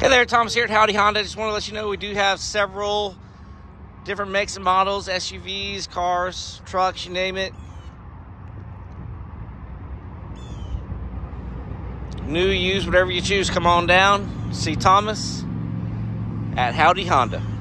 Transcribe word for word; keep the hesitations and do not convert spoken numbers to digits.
Hey there, Thomas here at Howdy Honda. Just want to let you know we do have several different makes and models, S U Vs, cars, trucks, you name it. New, used, whatever you choose, come on down. See Thomas at Howdy Honda.